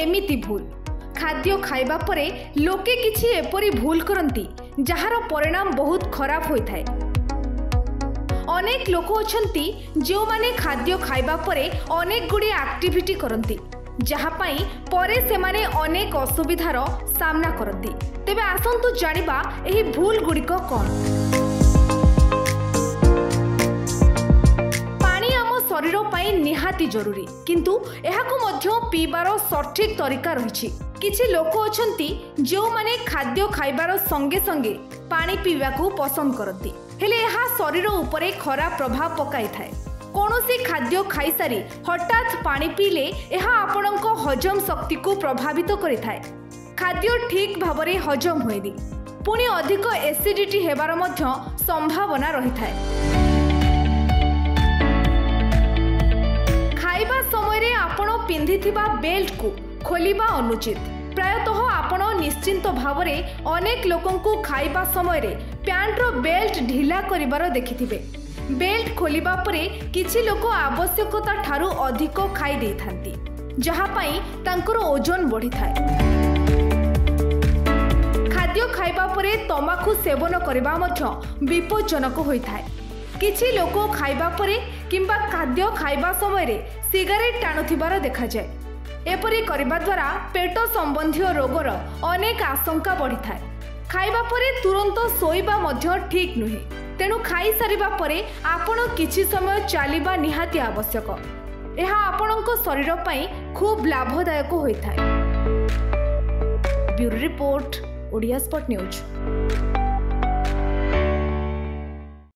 एमिति भूल खाद्य खाइबा परे लोके किछि एपरि भूल करंती जहार परिणाम बहुत खराब होइथाय। अनेक लोक अछंती जो माने खाद्य खाइबा परे अनेक गुडी एक्टिविटी करंती जहा पाई परे से माने अनेक असुविधार सामना करंती। तेबे आसंतु जानिबा एही भूल गुडिक कोन। पानी आम शरीर पाई निहाती जरूरी किंतु एहाको मध्य पीबार सठिक तरीका रहिछि। किछि लोक अछंती जो माने खाद्य खाइबार संगे संगे पानी पीबाकू पसंद करती हेले एहा शरीर उपरे खराब प्रभाव पकाई थाए। कौनसी खाद्य खाई सारी हठात पानी पीले एहा आपणक हजम शक्ति को प्रभावित करिथाए। खाद्य ठीक भाबरे हजम होएनी पुणी अधिक एसिडिटी हेबार मध्य संभावना रहिथाए। खाइबा समय रे आपण पिंधिथिबा बेल्ट को खोलिबा अनुचित। प्रायतः आपण निश्चिंत भावरे अनेक लोकंकु खाइबा समय रे पैंट रो बेल्ट ढिला करिबार देखिथिबे। बेल्ट खोलिबा परे किछि लोक आवश्यकता ठारू अधिक खाई देई थांती जहा पाई तांकर ओजन बढ़ी थाए। खाद्य खाइबा परे तमाकू सेवन करिबा मध्य विपज्जनक होई थाए। किछि लोक खाइबा परे किंबा खाद्य खाइबा समय रे सिगारेट टाणुथिबार देखा जाए। एपरि करिबा द्वारा पेट संबंधी रोगर अनेक आशंका बढ़ी थाए। खाइबा परे तुरंत सोइबा मध्य ठीक नुहे तेणु खाई सारिबा परे आपण किछि समय चलिबा निहाती आवश्यक। एहा आपणक शरीर पई खूब लाभदायक होइथाय। Bureau report Odia spot news.